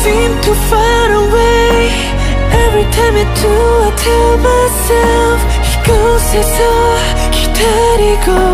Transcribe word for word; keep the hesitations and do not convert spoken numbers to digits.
seem too far away. Every time I do I tell myself 이곳에서 기다리고